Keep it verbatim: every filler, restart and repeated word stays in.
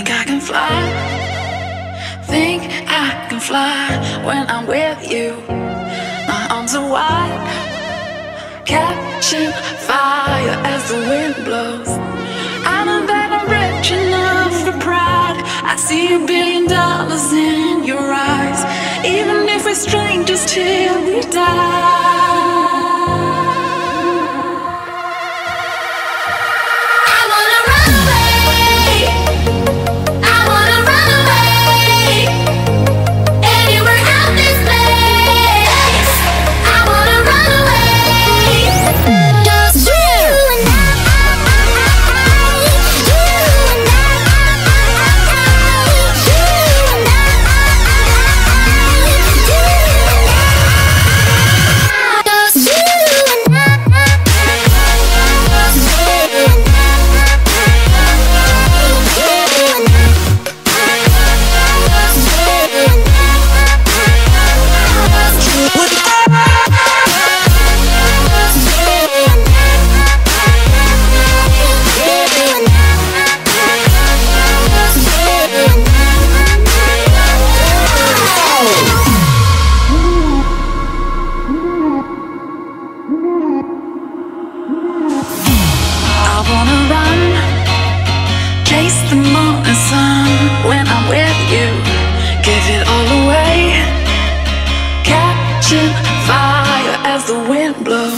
I can fly, think I can fly when I'm with you. My arms are wide, catching fire as the wind blows. I know that I'm rich enough for pride. I see a billion dollars in your eyes, even if we're strangers till we die. Chase the morning sun when I'm with you. Give it all away, catching fire as the wind blows.